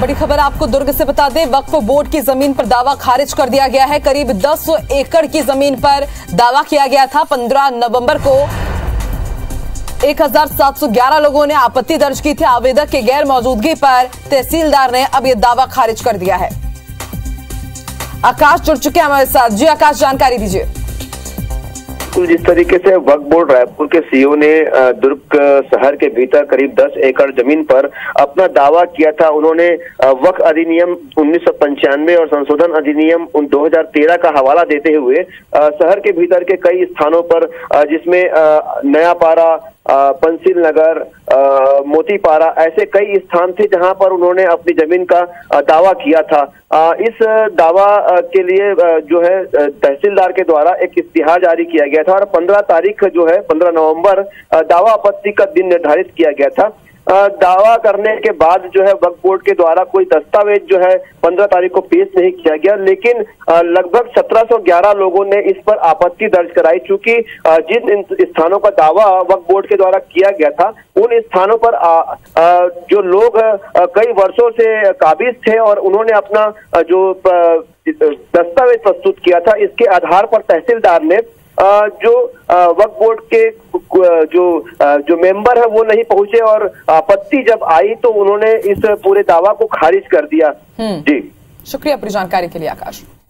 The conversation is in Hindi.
बड़ी खबर आपको दुर्ग से बता दें, वक्फ बोर्ड की जमीन पर दावा खारिज कर दिया गया है। करीब 10 एकड़ की जमीन पर दावा किया गया था। 15 नवंबर को 1711 लोगों ने आपत्ति दर्ज की थी। आवेदक के गैर मौजूदगी पर तहसीलदार ने अब यह दावा खारिज कर दिया है। आकाश जुड़ चुके हैं हमारे साथ। जी आकाश, जानकारी दीजिए। जिस तरीके से वक्फ बोर्ड रायपुर के सीईओ ने दुर्ग शहर के भीतर करीब 10 एकड़ जमीन पर अपना दावा किया था। उन्होंने वक्फ अधिनियम 1995 और संशोधन अधिनियम 2013 का हवाला देते हुए शहर के भीतर के कई स्थानों पर, जिसमें नया पारा, पंसिल नगर, मोतीपारा, ऐसे कई स्थान थे जहां पर उन्होंने अपनी जमीन का दावा किया था। इस दावा के लिए जो है तहसीलदार के द्वारा एक इश्तिहार जारी किया गया था और 15 तारीख जो है 15 नवंबर दावा आपत्ति का दिन निर्धारित किया गया था। दावा करने के बाद जो है वक्फ बोर्ड के द्वारा कोई दस्तावेज जो है 15 तारीख को पेश नहीं किया गया, लेकिन लगभग 1711 लोगों ने इस पर आपत्ति दर्ज कराई। चूंकि जिन स्थानों का दावा वक्फ बोर्ड के द्वारा किया गया था उन स्थानों पर जो लोग कई वर्षों से काबिज थे और उन्होंने अपना जो दस्तावेज प्रस्तुत किया था, इसके आधार पर तहसीलदार ने जो वक्फ बोर्ड के जो मेंबर है वो नहीं पहुंचे और आपत्ति जब आई तो उन्होंने इस पूरे दावा को खारिज कर दिया। जी, शुक्रिया अपनी जानकारी के लिए आकाश।